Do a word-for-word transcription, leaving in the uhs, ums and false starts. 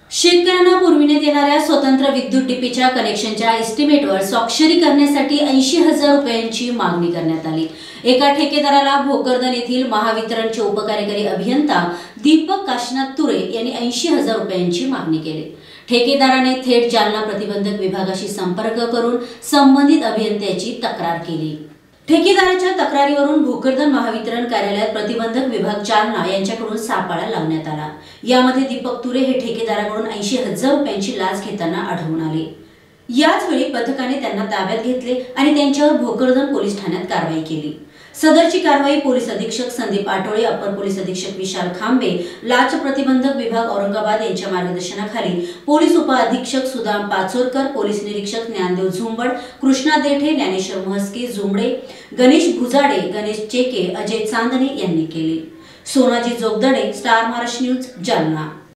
शेतकऱ्यांना पुरविण्यात येणाऱ्या स्वतंत्र विद्युत डीपीच्या कनेक्शनच्या एस्टिमेटवर स्वाक्षरी करण्यासाठी ऐंशी हजार रुपयांची मागणी करण्यात आली। एका ठेकेदाराला भोकरदन येथील महावितरणचे उपकार्यकारी अभियंता दीपक काशीनाथ तुरे यांनी ऐंशी हजार रुपयांची मागणी केली। ठेकेदाराने थेट जालना प्रतिबंधक विभागाशी संपर्क करून संबंधित अभियंत्याची तक्रार केली। ठेकेदाराच्या तक्रारीवरून भोकरदन महावितरण कार्यालयात प्रतिबंधक विभाग जालना यांच्याकडून सापळा लावण्यात आला। यामध्ये दीपक तुरे हे ठेकेदाराकडून ऐंशी हजार रुपयांची लाच घेताना आढळून आले। याच वेळी पथकाने त्यांना ताब्यात घेतले आणि त्यांच्यावर भोकरदन पोलीस ठाण्यात कारवाई केली। सदरची कारवाई पोलीस अधीक्षक संदीप आटोळे, अपर पोलीस अधीक्षक विशाल खांबे, लाच प्रतिबंधक विभाग औरंगाबाद यांच्या मार्गदर्शनाखाली पोलीस उप अधीक्षक सुदाम पाचोरकर, पोलीस निरीक्षक ज्ञानदेव झुंबड, कृष्णा देठे, ज्ञानेश्वर महस्के जुमडे, गणेश भुजाडे, गणेश चेके, अजय चांदणे यांनी केली। Sonaji Jogdade, star Maharashtra news, Jalna.